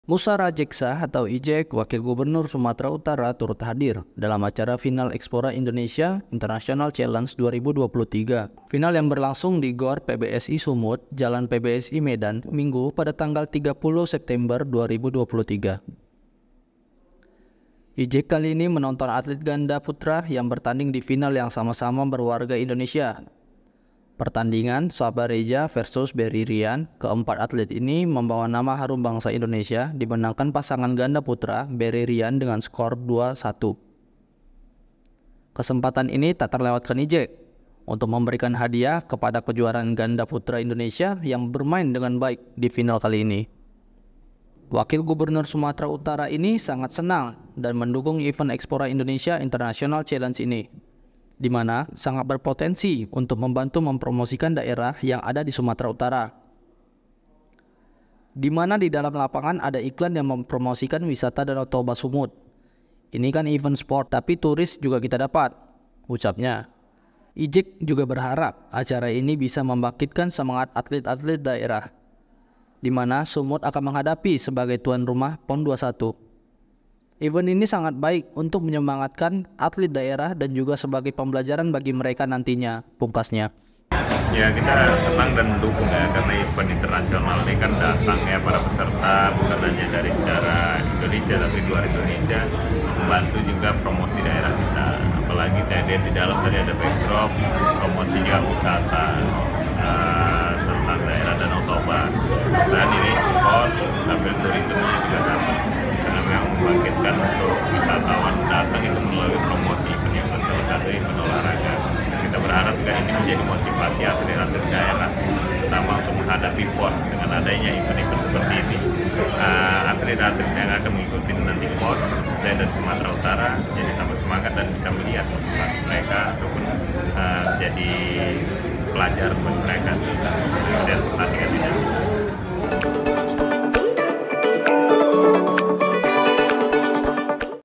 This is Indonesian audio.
Musa Rajeksa atau Ijek, Wakil Gubernur Sumatera Utara turut hadir dalam acara final Explora Indonesia International Challenge 2023. Final yang berlangsung di GOR PBSI Sumut, Jalan PBSI Medan, Minggu pada tanggal 30 September 2023. Ijek kali ini menonton atlet ganda putra yang bertanding di final yang sama-sama berwarga Indonesia. Pertandingan Sabar Reja versus Berry Rian, keempat atlet ini membawa nama harum bangsa Indonesia dimenangkan pasangan ganda putra Berry Rian dengan skor 2-1. Kesempatan ini tak terlewatkan Ijek untuk memberikan hadiah kepada kejuaraan ganda putra Indonesia yang bermain dengan baik di final kali ini. Wakil Gubernur Sumatera Utara ini sangat senang dan mendukung event Explora Indonesia International Challenge ini, di mana sangat berpotensi untuk membantu mempromosikan daerah yang ada di Sumatera Utara. Di mana di dalam lapangan ada iklan yang mempromosikan wisata Danau Toba Sumut. Ini kan event sport, tapi turis juga kita dapat, ucapnya. Ijek juga berharap acara ini bisa membangkitkan semangat atlet-atlet daerah, di mana Sumut akan menghadapi sebagai tuan rumah PON 21. Event ini sangat baik untuk menyemangatkan atlet daerah dan juga sebagai pembelajaran bagi mereka nantinya, pungkasnya. Ya, kita senang dan mendukung ya, karena event internasional ini kan datang ya para peserta bukan hanya dari secara Indonesia tapi luar Indonesia, membantu juga promosi daerah kita. Apalagi saya lihat di dalam tadi ada backdrop promosi juga wisata tentang daerah Danau Toba. Dan ini sport sambil turismenya juga dapat, karena memang membangkitkan untuk wisatawan datang itu melalui promosi event-event, salah satu event olahraga. Kita berharap juga ini menjadi motivasi atlet-atlet daerah, terutama untuk menghadapi PON. Dengan adanya event-event seperti ini, atlet-atlet yang akan mengikuti nanti PON khususnya dari Sumatera Utara jadi tambah semangat dan bisa melihat motivasi mereka ataupun jadi pelajaran buat mereka untuk melihat pertandingan ini.